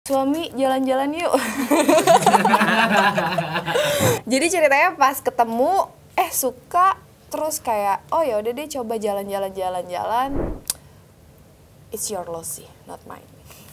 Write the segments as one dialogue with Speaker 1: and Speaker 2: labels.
Speaker 1: Suami jalan-jalan yuk. Jadi ceritanya pas ketemu suka, terus kayak oh ya udah deh coba jalan-jalan. It's your loss sih, not mine.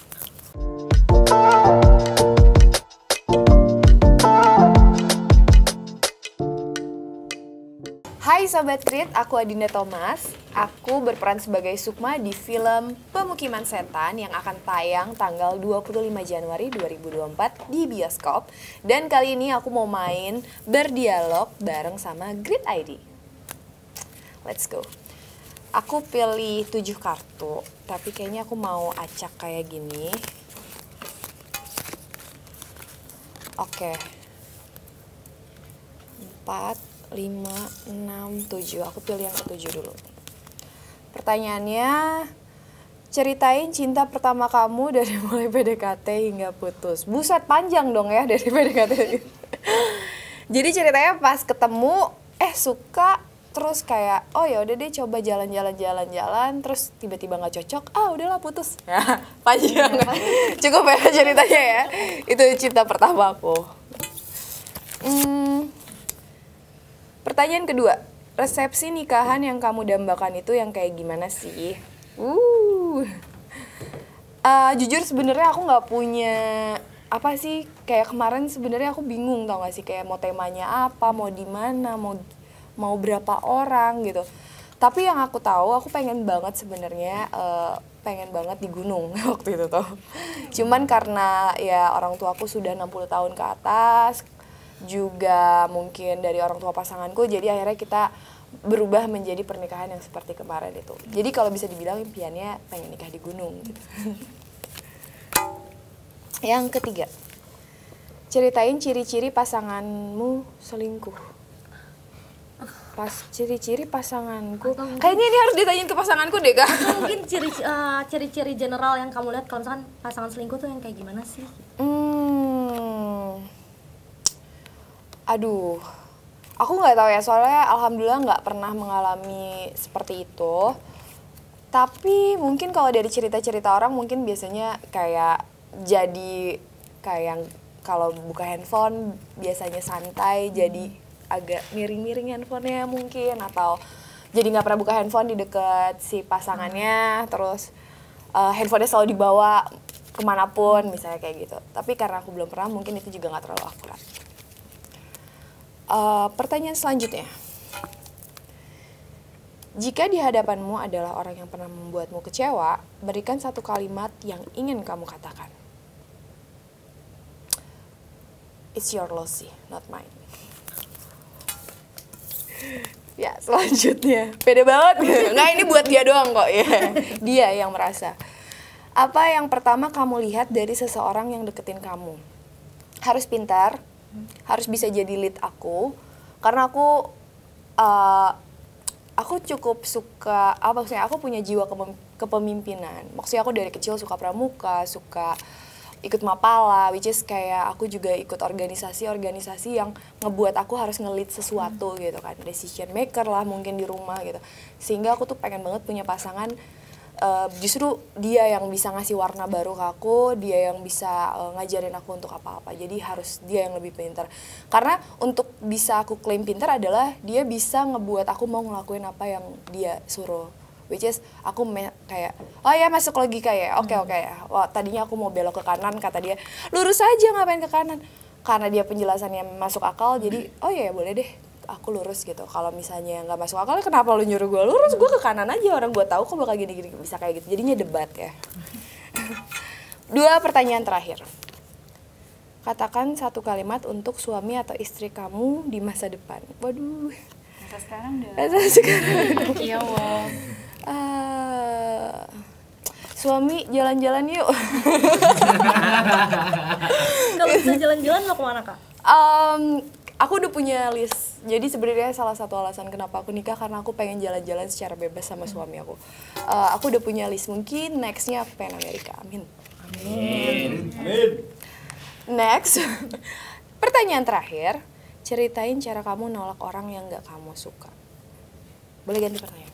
Speaker 1: Hai Sobat Grit, aku Adinda Thomas. Aku berperan sebagai Sukma di film Pemukiman Setan yang akan tayang tanggal 25 Januari 2024 di bioskop. Dan kali ini aku mau main berdialog bareng sama Grit ID. Let's go. Aku pilih 7 kartu, tapi kayaknya aku mau acak kayak gini. Oke. 4 5, 6, 7. Aku pilih yang ke-7 dulu. Pertanyaannya, ceritain cinta pertama kamu dari mulai PDKT hingga putus. Buset, panjang dong ya dari PDKT. Jadi ceritanya pas ketemu, suka, terus kayak oh ya udah deh coba jalan, terus tiba-tiba nggak cocok, udahlah putus. Panjang. Cukup ya ceritanya ya. Itu cinta pertama aku. Pertanyaan kedua, resepsi nikahan yang kamu dambakan itu yang kayak gimana sih? Jujur sebenarnya aku nggak punya apa sih, kayak kemarin sebenarnya aku bingung tau gak sih, kayak mau temanya apa, mau di mana, mau berapa orang gitu. Tapi yang aku tahu, aku pengen banget sebenarnya pengen banget di gunung waktu itu tuh. Cuman karena ya orang tua aku sudah 60 tahun ke atas, juga mungkin dari orang tua pasanganku, jadi akhirnya kita berubah menjadi pernikahan yang seperti kemarin itu. Jadi kalau bisa dibilang impiannya pengen nikah di gunung gitu. Yang ketiga, ceritain ciri-ciri pasanganmu selingkuh. Ciri-ciri pasanganku, kayaknya ini harus ditanyain ke pasanganku deh Kak.
Speaker 2: Atau mungkin ciri-ciri general yang kamu lihat kalau misalkan pasangan selingkuh tuh yang kayak gimana sih?
Speaker 1: Aduh, aku nggak tahu ya, soalnya alhamdulillah nggak pernah mengalami seperti itu. Tapi mungkin kalau dari cerita-cerita orang mungkin biasanya kayak jadi kayak kalau buka handphone biasanya santai, jadi agak miring-miring handphonenya mungkin, atau jadi nggak pernah buka handphone di deket si pasangannya, terus handphonenya selalu dibawa kemanapun misalnya kayak gitu. Tapi karena aku belum pernah, mungkin itu juga nggak terlalu akurat. Pertanyaan selanjutnya, jika di hadapanmu adalah orang yang pernah membuatmu kecewa, berikan satu kalimat yang ingin kamu katakan. It's your loss sih, not mine. Ya, selanjutnya, beda banget. Nggak, ini buat dia doang kok ya. Dia yang merasa. Apa yang pertama kamu lihat dari seseorang yang deketin kamu? Harus pintar, harus bisa jadi lead aku, karena aku cukup suka, maksudnya aku punya jiwa kepemimpinan. Maksudnya aku dari kecil suka pramuka, suka ikut mapala, which is kayak aku juga ikut organisasi yang ngebuat aku harus nge-lead sesuatu gitu kan, decision maker lah mungkin di rumah gitu. Sehingga aku tuh pengen banget punya pasangan, justru dia yang bisa ngasih warna baru ke aku, dia yang bisa ngajarin aku untuk apa-apa. Jadi harus dia yang lebih pintar. Karena untuk bisa aku klaim pintar adalah dia bisa ngebuat aku mau ngelakuin apa yang dia suruh. Which is aku kayak, oh ya masuk logika ya, oke ya. Wah, tadinya aku mau belok ke kanan, kata dia, lurus aja ngapain ke kanan. Karena dia penjelasannya masuk akal, jadi oh ya boleh deh, aku lurus gitu. Kalau misalnya nggak masuk akal, kenapa lu nyuruh gue lurus? Gue ke kanan aja, orang gue tahu kok bakal gini-gini, bisa kayak gitu. Jadinya debat ya. 2 pertanyaan terakhir. Katakan satu kalimat untuk suami atau istri kamu di masa depan. Waduh.
Speaker 3: Masa sekarang udah.
Speaker 1: Masa sekarang.
Speaker 3: Iya, wow.
Speaker 1: Suami jalan-jalan yuk.
Speaker 2: Kalau bisa jalan-jalan lo kemana Kak?
Speaker 1: Aku udah punya list. Jadi sebenarnya salah satu alasan kenapa aku nikah karena aku pengen jalan-jalan secara bebas sama suami aku. Aku udah punya list, mungkin nextnya aku pengen Amerika. Amin. Next. Pertanyaan terakhir, ceritain cara kamu nolak orang yang nggak kamu suka. Boleh ganti pertanyaan?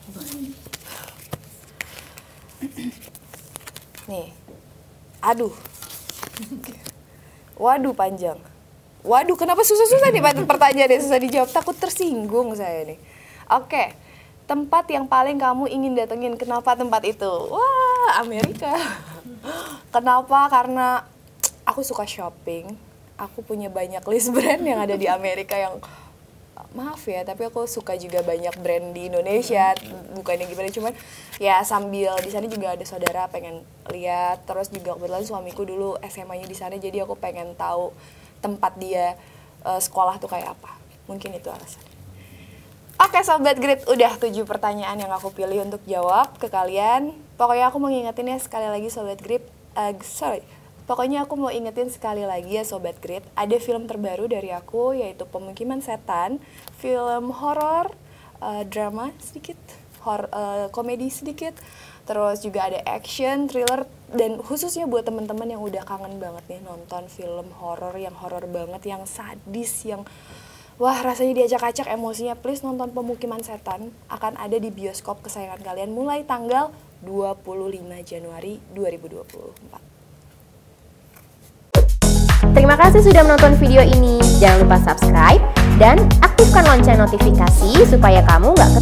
Speaker 1: Nih, aduh, Waduh, panjang. Waduh, kenapa susah-susah nih pertanyaannya, susah dijawab, takut tersinggung saya nih. Oke, tempat yang paling kamu ingin datengin, kenapa tempat itu? Wah, Amerika. Kenapa? Karena aku suka shopping. Aku punya banyak list brand yang ada di Amerika yang maaf ya, tapi aku suka juga banyak brand di Indonesia. Bukannya gimana, cuman ya sambil di sana juga ada saudara pengen lihat. Terus juga kebetulan suamiku dulu SMA-nya di sana, jadi aku pengen tahu tempat dia sekolah tuh kayak apa. Mungkin itu alasannya. Oke Sobat Grit, udah 7 pertanyaan yang aku pilih untuk jawab ke kalian. Pokoknya aku mau ngingetin ya sekali lagi Sobat Grit, Pokoknya aku mau ingetin sekali lagi ya Sobat Grit, ada film terbaru dari aku yaitu Pemukiman Setan, film horor, drama sedikit, komedi sedikit, terus juga ada action, thriller, dan khususnya buat teman-teman yang udah kangen banget nih nonton film horor yang horor banget, yang sadis, yang wah rasanya diacak-acak emosinya, please nonton Pemukiman Setan, akan ada di bioskop kesayangan kalian mulai tanggal 25 Januari 2024.
Speaker 4: Terima kasih sudah menonton video ini. Jangan lupa subscribe dan aktifkan lonceng notifikasi supaya kamu nggak